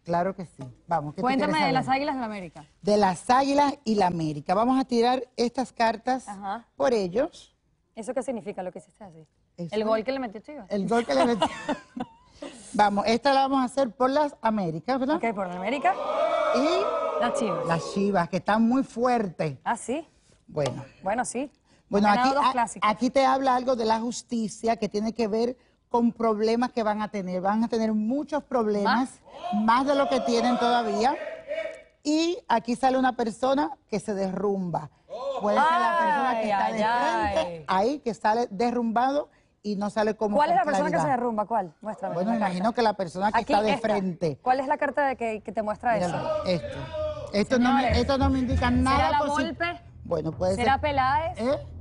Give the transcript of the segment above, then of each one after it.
Claro que sí. Vamos, ¿qué tú Cuéntame quieres de las saber? Águilas de la América. De las Águilas y la América. Vamos a tirar estas cartas Ajá. por ellos. ¿Eso qué significa lo que hiciste así? Eso El es. gol que le metió Chivas. El gol que le metí. Vamos, esta la vamos a hacer por las Américas, ¿verdad? Ok, por la América, Y las Chivas. las Chivas, que están muy fuertes. Ah, sí. Bueno. Bueno, sí. Bueno, Han ganado dos clásicos. aquí te habla algo de la justicia que tiene que ver con problemas que van a tener. Van a tener muchos problemas, más de lo que tienen todavía. Y aquí sale una persona que se derrumba. Puede ser la persona que está de frente, ahí, que sale derrumbado y no sale como ¿Cuál es la con persona que se claridad. derrumba? ¿Cuál? Muéstrame. Bueno, me la carta. imagino que la persona que Aquí, está de esta. frente. ¿Cuál es la carta de que te muestra eso? Míralo, esto. Señores, Esto no me indica nada. ¿será la positivo. Volpe? Bueno, puede ¿Será ser. Peláez?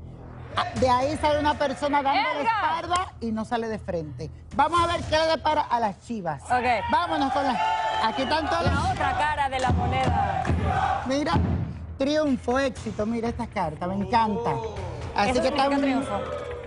De ahí sale una persona dando la ¡Edgar! espalda y no sale de frente. Vamos a ver qué le depara a las Chivas. Ok. Vámonos con las... Aquí están todas las... La otra cara de la moneda. Mira, triunfo, éxito. Mira estas cartas, me encanta. Así ¿Eso que significa están triunfo?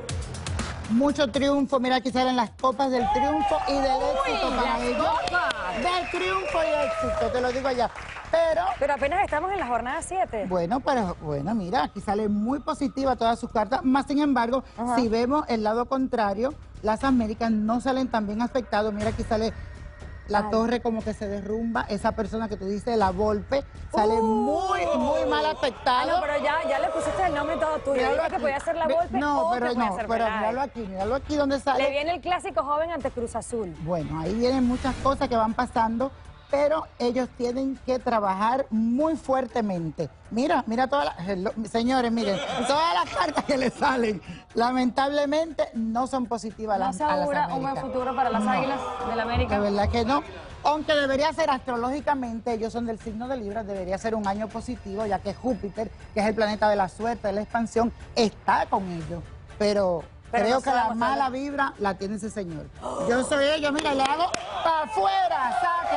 mucho triunfo. Mira, aquí salen las copas del triunfo y del éxito para las ellos. copas! Del triunfo y éxito, te lo digo allá. Pero apenas estamos en la jornada 7. Bueno, mira, aquí sale muy positiva todas sus cartas. Más sin embargo, si vemos el lado contrario, las Américas no salen tan bien afectados. Mira, aquí sale la torre como que se derrumba. Esa persona que tú dices, la Volpe, sale muy mal afectado. No, pero ya le pusiste el nombre y todo tuyo. Míralo Dije que aquí. podía ser la Volpe No, o pero que podía no, ser pero Peláez. míralo aquí donde sale. Le viene el clásico joven ante Cruz Azul. Bueno, ahí vienen muchas cosas que van pasando, pero ellos tienen que trabajar muy fuertemente. Mira todas las... Señores, miren, todas las cartas que le salen, lamentablemente, no son positivas ¿No a las se augura Américas. un buen futuro para las Águilas de la América? De verdad que no. Aunque debería ser astrológicamente, ellos son del signo de Libra, debería ser un año positivo, ya que Júpiter, que es el planeta de la suerte, de la expansión, está con ellos. Pero creo no que la sabemos mala vibra la tiene ese señor. Yo soy ellos, mira, le hago para afuera,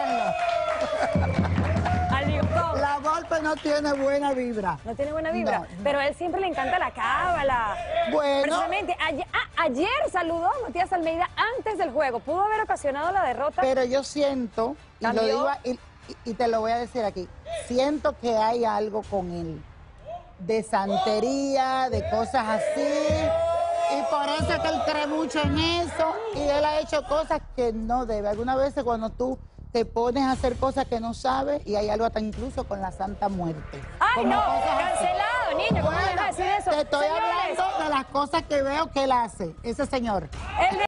sáquenlo. Al bigotón. La Volpe no tiene buena vibra. No tiene buena vibra, No. pero a él siempre le encanta la cábala. Bueno. Precisamente, ayer saludó a Matías Almeida antes del juego. ¿Pudo haber ocasionado la derrota? Pero yo siento, y lo ¿Cambió? digo, y te lo voy a decir aquí, siento que hay algo con él, de santería, de cosas así, y por eso es que él cree mucho en eso, y él ha hecho cosas que no debe. Algunas veces cuando tú te pones a hacer cosas que no sabes, y hay algo hasta incluso con la Santa Muerte. ¡Ay, Como no! cosas así. ¡Cancelado, niño! ¿Cómo le vas a decir eso? Te estoy Señores, hablando de las cosas que veo que él hace, ese señor. el